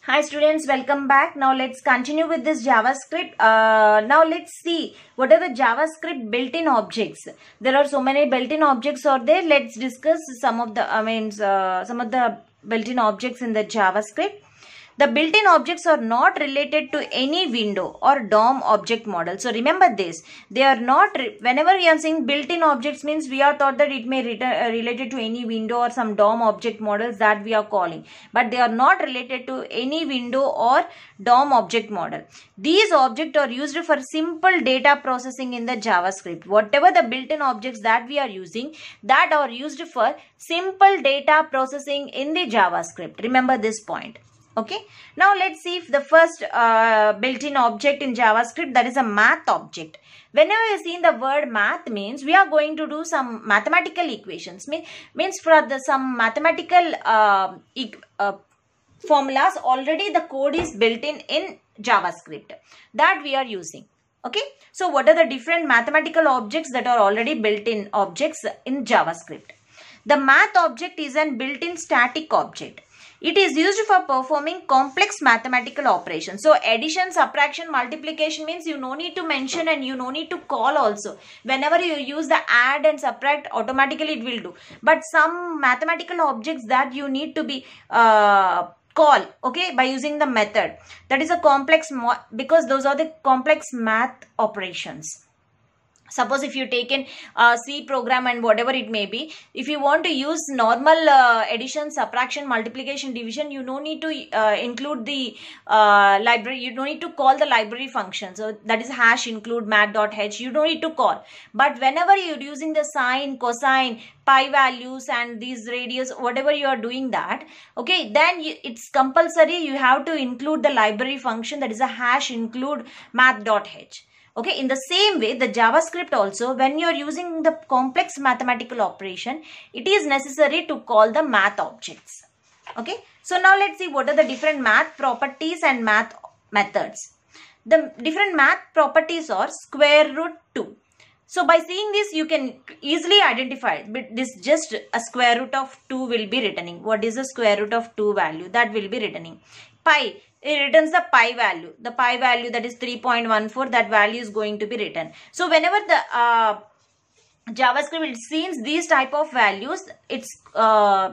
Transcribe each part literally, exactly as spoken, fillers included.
Hi students, welcome back. Now let's continue with this JavaScript. Uh, now let's see what are the JavaScript built-in objects. There are so many built-in objects are there. Let's discuss some of the I mean uh, some of the built-in objects in the JavaScript. The built-in objects are not related to any window or D O M object model. So remember this. They are not, whenever we are saying built-in objects means we are thought that it may return, uh, related to any window or some D O M object models that we are calling. But they are not related to any window or D O M object model. These objects are used for simple data processing in the JavaScript. Whatever the built-in objects that we are using, that are used for simple data processing in the JavaScript. Remember this point. Okay, now let's see if the first uh, built-in object in JavaScript, that is a math object. Whenever you see the word math means we are going to do some mathematical equations. Mean, means for the some mathematical uh, e uh, formulas, already the code is built in in JavaScript that we are using. Okay, so what are the different mathematical objects that are already built-in objects in JavaScript? The math object is an built-in static object. It is used for performing complex mathematical operations. So addition, subtraction, multiplication means you no need to mention and you no need to call also. Whenever you use the add and subtract, automatically it will do. But some mathematical objects that you need to be uh, call, okay, by using the method. That is a complex, because those are the complex math operations. Suppose if you take in uh, C program and whatever it may be, if you want to use normal uh, addition, subtraction, multiplication, division, you no need to uh, include the uh, library, you don't need to call the library function. So that is hash include math.h, you don't need to call. But whenever you're using the sine, cosine, pi values and these radius, whatever you are doing that, okay, then you, it's compulsory you have to include the library function, that is a hash include math.h. Okay, in the same way, the JavaScript also, when you are using the complex mathematical operation, it is necessary to call the math objects. Okay, so now let's see what are the different math properties and math methods. The different math properties are square root two. So by seeing this, you can easily identify, but this just a square root of two will be returning. What is the square root of two value? That will be returning. Pi. It returns the pi value. The pi value, that is three point one four, that value is going to be written. So whenever the uh, JavaScript sees these type of values, it's uh,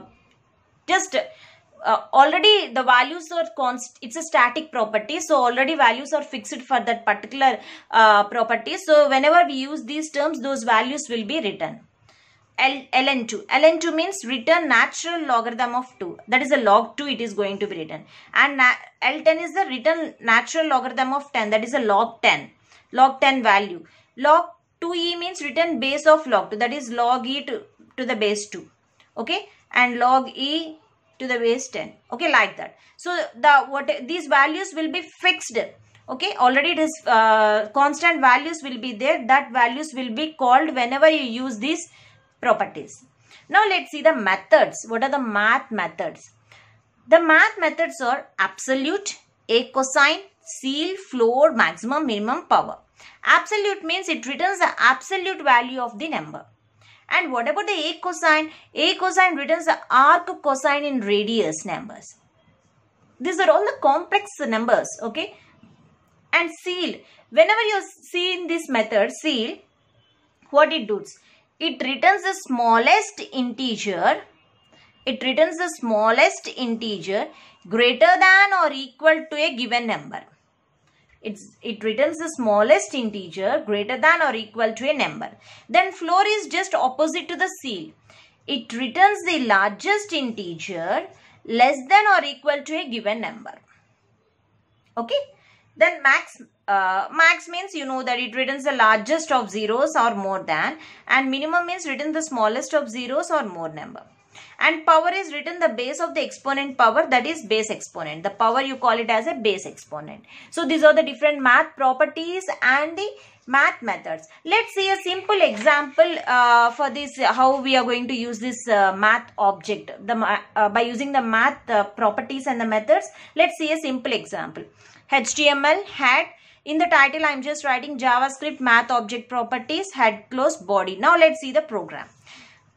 just uh, already the values are const. It's a static property. So already values are fixed for that particular uh, property. So whenever we use these terms, those values will be written. L, ln two. ln two means return natural logarithm of two. That is a log two, it is going to be written. And L ten is the return natural logarithm of ten. That is a log ten. Log ten value. Log two e means return base of log two. That is log e to, to the base two. Okay. And log e to the base ten. Okay, like that. So the what these values will be fixed. Okay, already it is uh, constant values will be there. That values will be called whenever you use these properties. Now let's see the methods. What are the math methods? The math methods are absolute, a cosine, ceil, floor, maximum, minimum, power. Absolute means it returns the absolute value of the number. And what about the a cosine? A cosine returns the arc cosine in radius numbers. These are all the complex numbers. Okay. And ceil. Whenever you see in this method, ceil, what it does? It returns the smallest integer. It returns the smallest integer greater than or equal to a given number. It's, it returns the smallest integer greater than or equal to a number. Then floor is just opposite to the ceil. It returns the largest integer less than or equal to a given number. Okay. Then max, uh, max means you know that it returns the largest of zeros or more than, and minimum means written the smallest of zeros or more number. And power is written the base of the exponent power, that is base exponent. The power you call it as a base exponent. So these are the different math properties and the math methods. Let's see a simple example uh, for this, how we are going to use this uh, math object the uh, by using the math uh, properties and the methods. Let's see a simple example. H T M L head. In the title, I am just writing JavaScript math object properties, head, close, body. Now let's see the program.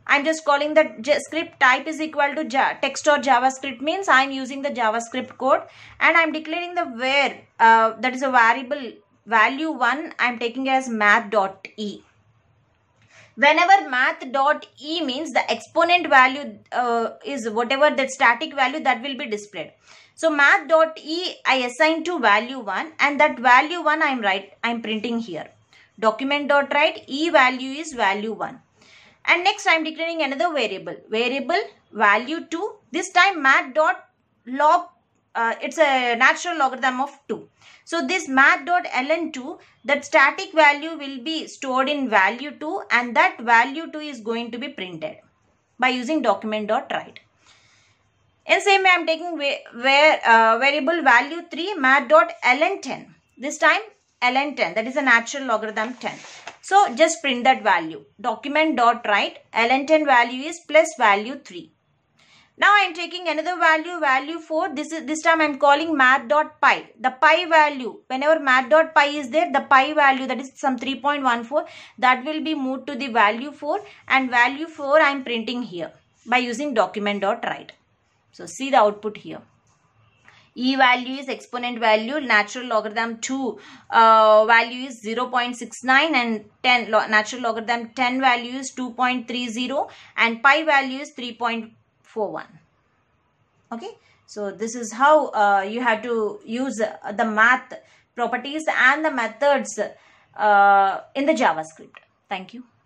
I'm just calling the script type is equal to text or JavaScript, means I'm using the JavaScript code, and I'm declaring the where, uh, that is a variable value one, I'm taking it as math.e. Whenever math.e means the exponent value uh, is whatever that static value that will be displayed. So math.e I assign to value one, and that value one I'm write I'm printing here. Document.write e value is value one. And next I am declaring another variable. Variable value two. This time math.log, uh, it's a natural logarithm of two. So this math.ln two, that static value will be stored in value two, and that value two is going to be printed by using document.write. In same way I am taking where uh, variable value three, math.ln ten. This time ln ten, that is a natural logarithm ten. So just print that value. Document.write ln ten value is plus value three. Now I am taking another value, value four. This is this time I am calling math.pi. The pi value, whenever math.pi is there, the pi value, that is some three point one four, that will be moved to the value four, and value four I am printing here by using document.write. So see the output here. E value is exponent value, natural logarithm two uh, value is zero point six nine, and ten natural logarithm ten value is two point three zero, and pi value is three point four one. Okay, so this is how uh, you have to use uh, the math properties and the methods uh, in the JavaScript. Thank you.